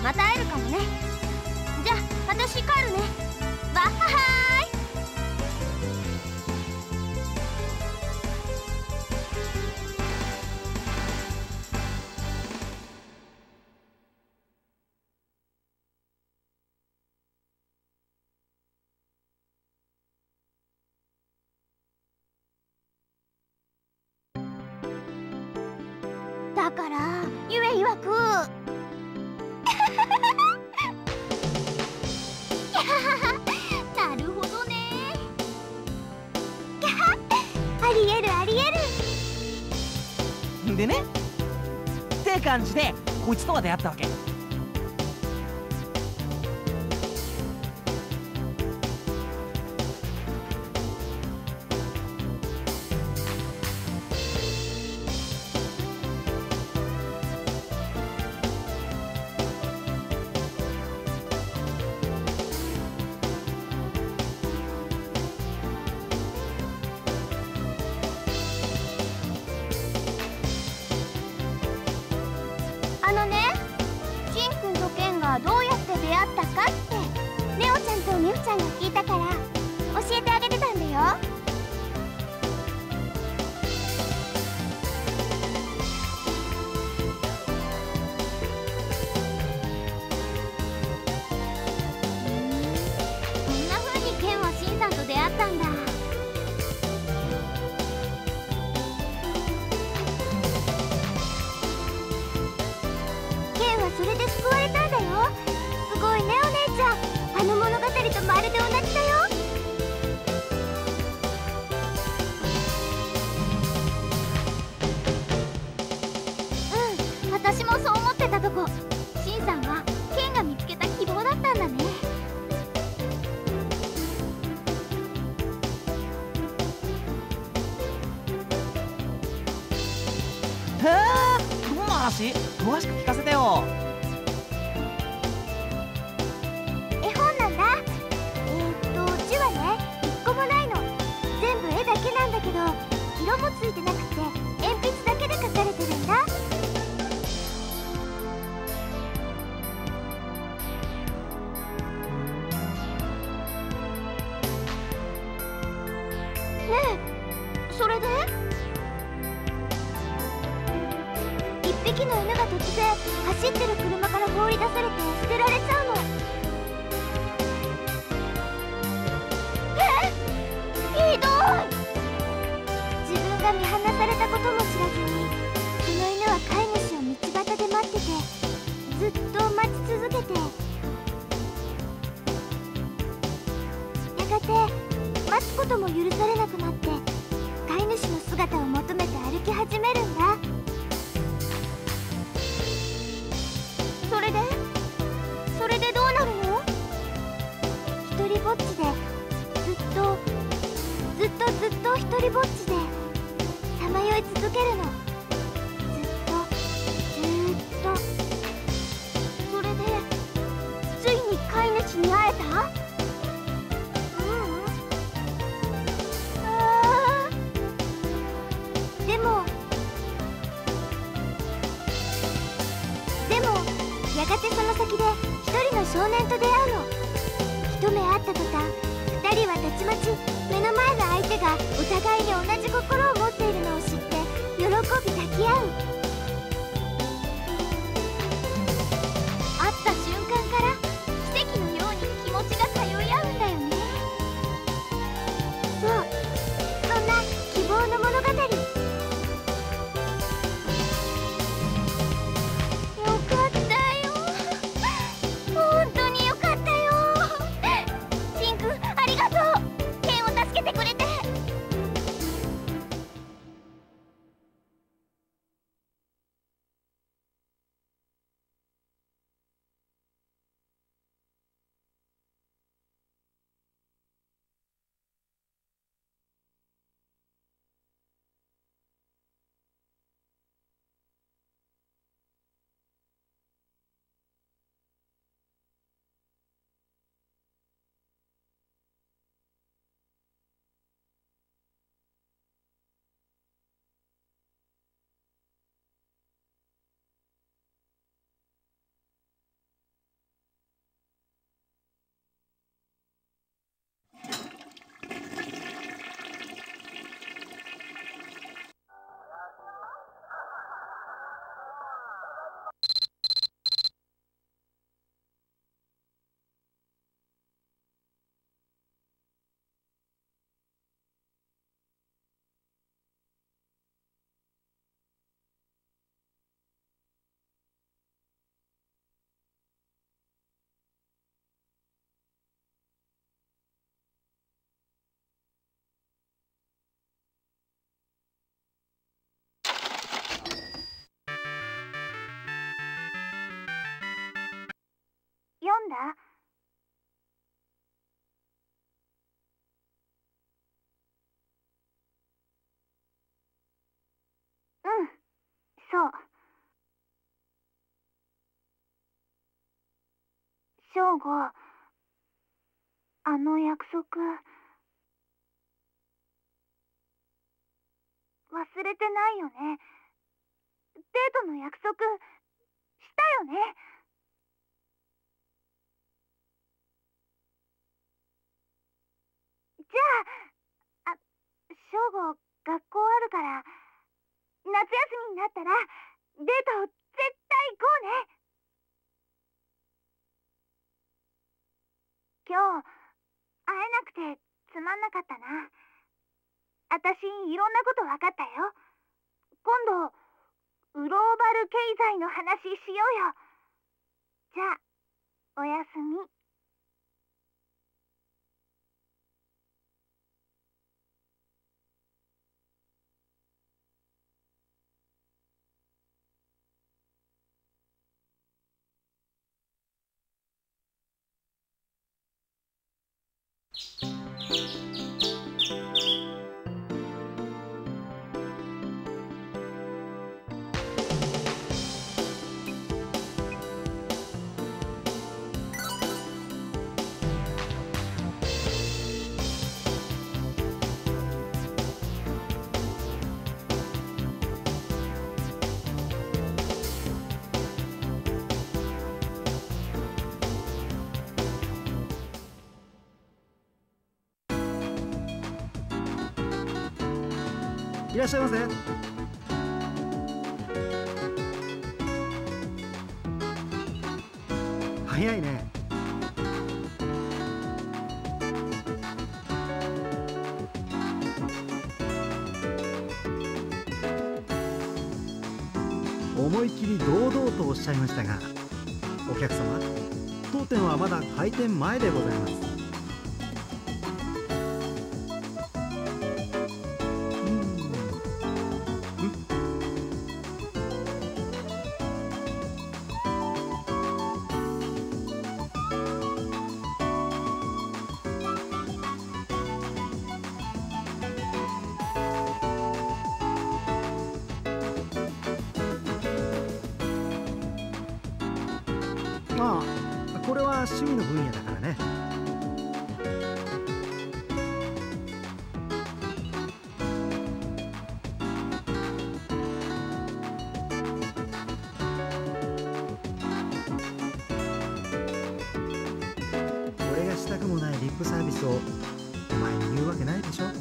また会えるかもね。じゃあ私帰るね。バッハハーイ。だからゆえ曰くなるほどね。ありえるありえる。 でねって感じでこいつとは出会ったわけ。 あのね、しんくんとケンがどうやって出会ったかってレオちゃんとミフちゃんが聞いたから教えてあげてたんだよ。そんな風にケンはしんさんと出会ったんだ。ケンはそれで救われたんだよ。すごいねお姉ちゃん。あの物語とまるで同じだよ。うん、私もそう思ってたとこ。しんさんはケンが見つけた希望だったんだね。 へえ、どんな話？詳しく聞かせてよ。 絵本なんだ。字はね1個もないの。全部絵だけなんだけど色もついてなくて鉛筆だけで描かれてるんだ。ねえ、それで一匹の犬が突然走ってる車から放り出されて捨てられちゃうの。ひどい。自分が見放されたことも知らずにその犬は飼い主を道端で待っててずっと待ち続けて、やがて待つことも許されなくなって飼い主の姿を求めて歩き始めるんだ。それでどうなるの？一人ぼっちでずっと一人ぼっちでさまよい続けるの。ずっと。それでついに飼い主に会えた？でもやがてその先で一人の少年と出会うの。一目会った途端二人はたちまち目の前の相手がお互いに同じ心を持っているのを知って喜び抱き合う。会った瞬間から奇跡のように気持ちが通い合うんだよね。そう、そんな希望の物語。よかったよ。本当によかったよ。しんくんありがとう。ケンを助けてくれて。 だ。うん、そう。翔吾、あの約束忘れてないよね。デートの約束したよね。じゃあ、翔吾、学校あるから夏休みになったらデート絶対行こうね。今日会えなくてつまんなかったな。私いろんなこと分かったよ。今度グローバル経済の話しようよ。じゃあおやすみ。 いらっしゃいませ。早いね。思いっきり堂々とおっしゃいましたが、お客様、当店はまだ開店前でございます。まあ、これは趣味の分野だからね。俺がしたくもないリップサービスをお前に言うわけないでしょ。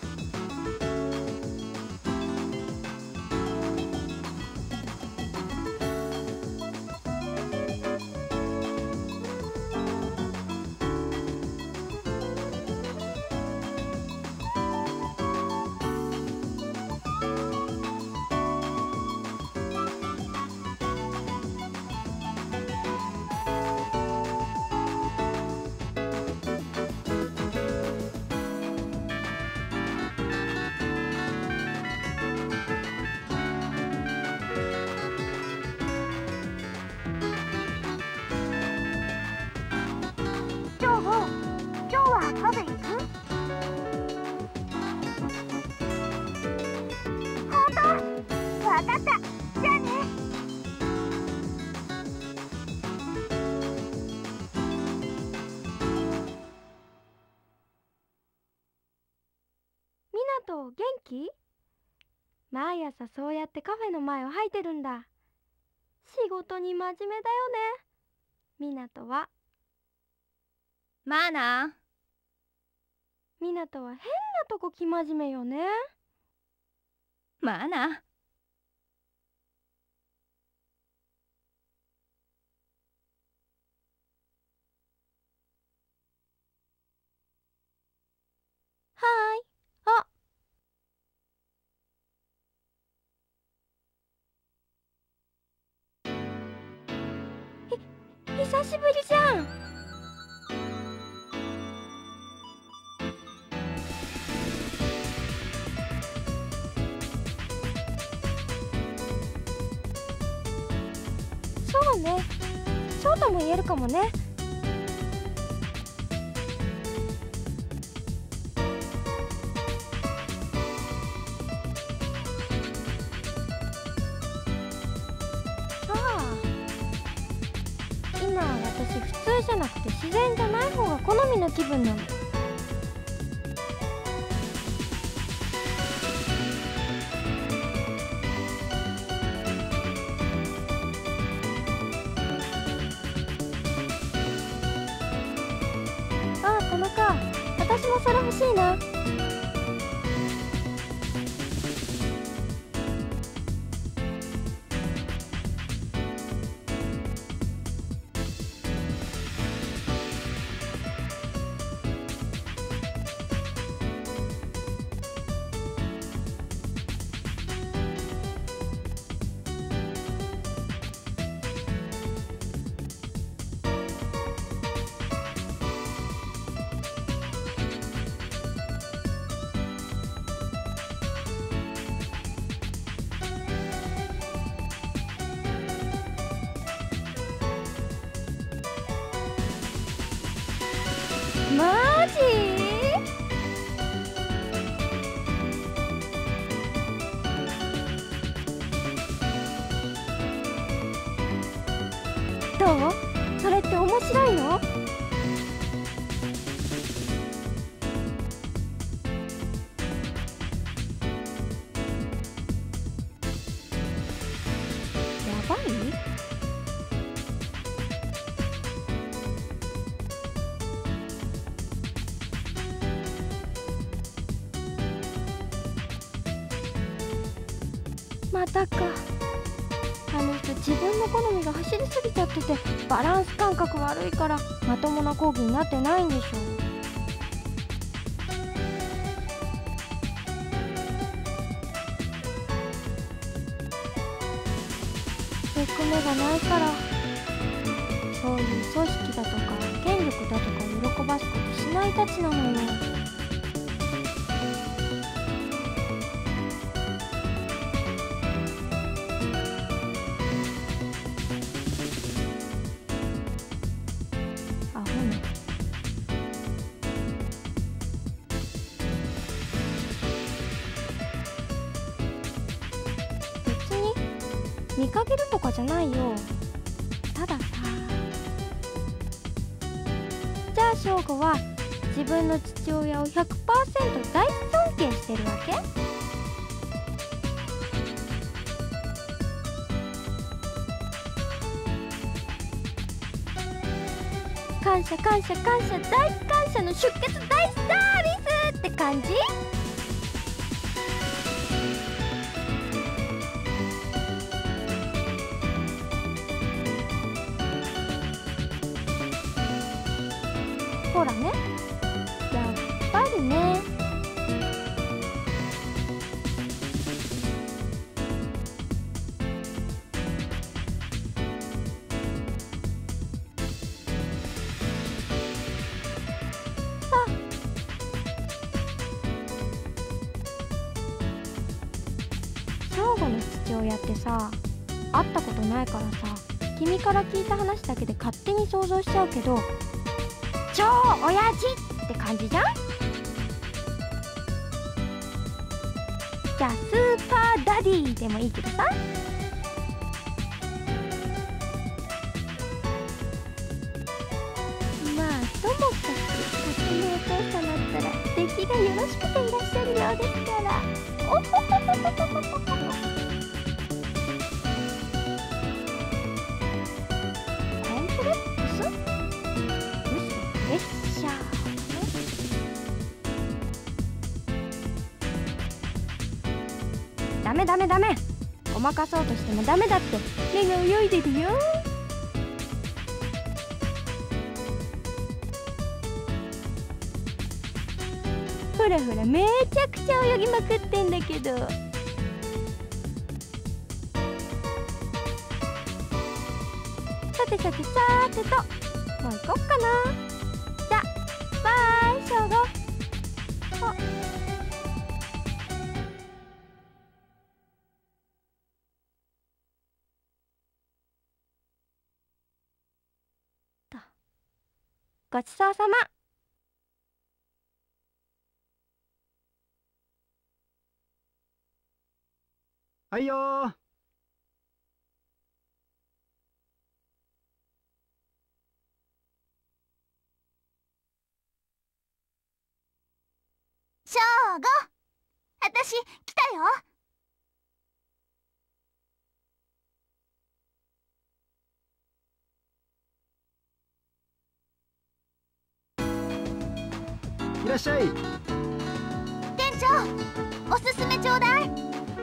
カフェ行く？本当？わかった。じゃあね。 みなと元気？毎朝そうやってカフェの前を吐いてるんだ。仕事に真面目だよね、みなとは。 まあな。 みなとは変なとこ生真面目よね。 まあな。 はーい。あ、久しぶりじゃん。そうね、そうとも言えるかもね。 今私普通じゃなくて自然じゃない方が好みの気分なの。ああ、田中、私もそれ欲しいな。マジ？どう？それって面白いの？やばい？またか。あの人自分の好みが走りすぎちゃっててバランス感覚悪いからまともな講義になってないんでしょ。役目がないからそういう組織だとか権力だとかを喜ばすことしないたちなのよ。アホね。別に見かけるとかじゃないよ。たださ、じゃあ翔吾は自分の父親を 100% 大尊敬してるわけ？感謝感謝感謝大感謝の出血大サービスって感じ？ほらね、やっぱりね。翔吾の父親ってさ、会ったことないからさ、君から聞いた話だけで勝手に想像しちゃうけど、超親父って感じじゃん？じゃあスーパーダディでもいいけどさ。まあともかく勝手にお父様ったら出来がよろしくていらっしゃるようですから。おほほほほほほほほ。コンプレックス？むしろプレッシャー。ダメダメダメ。ごまかそうとしてもダメだって目が泳いでるよ。ほらほら、めちゃくちゃ泳ぎまくってんだけど。さてさてさーてと、もう行こっかな。じゃ、バイ、翔吾。あ、ごちそうさま。 はいよー。 ゴ、私来たよ。 いらっしゃい。 店長、おすすめちょうだい。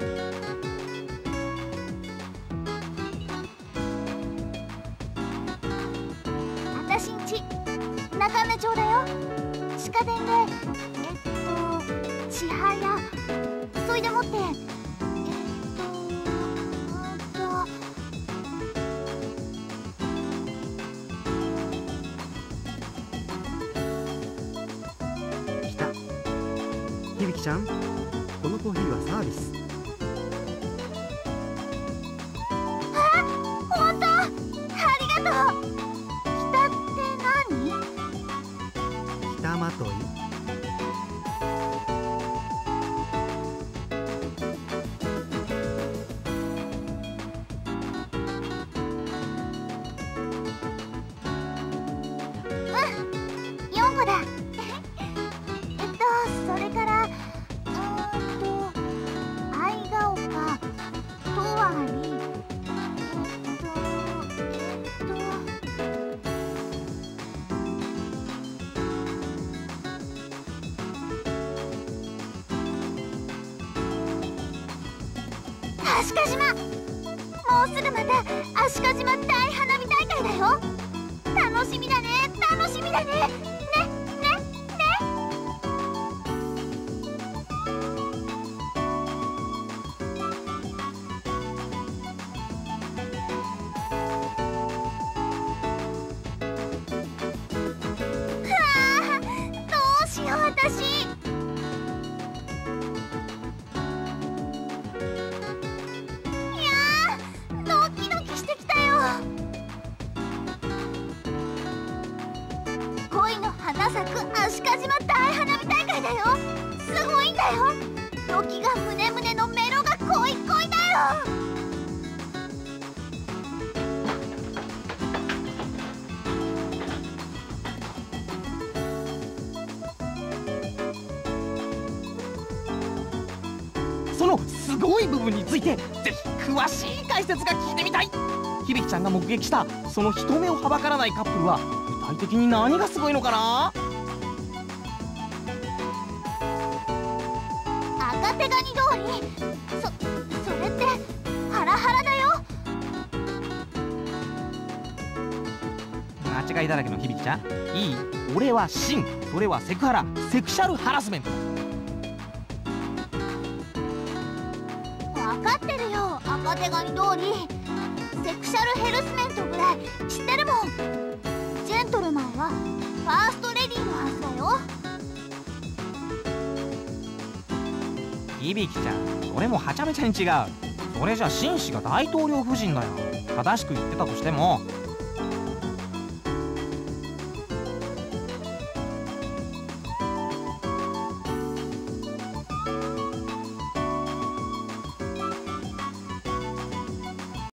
私んち中目町だよ。地下電で千早、そいでもって来た。響ちゃん、このコーヒーはサービス。 ほんと、ありがとう。北って何？ 北まとい。 4個だ。それから愛が丘、とわり、飛鳥島。もうすぐまた飛鳥島大花火大会だよ。楽しみだね、楽しみだね。ね、ね、ね。うわあ、どうしよう私。いやー、ドキドキしてきたよ。恋の花咲く飛鳥島大花火大会だよ。すごいんだよ。ドキが胸胸のメロが恋恋だよ。 そのすごい部分についてぜひ詳しい解説が聞いてみたい。響ちゃんが目撃したその人目をはばからないカップルは具体的に何がすごいのかな？ 赤手ガニ通り、それってハラハラだよ。 間違いだらけの響ちゃん、いい？俺は真、それはセクハラ、セクシャルハラスメントだ。 分かってるよ、赤手ガニ通り。セクシャルヘルスメントぐらい知ってるもん。ジェントルマンはファーストレディーのはずだよ。 響ちゃん、それもはちゃめちゃに違う。それじゃ紳士が大統領夫人だよ。正しく言ってたとしても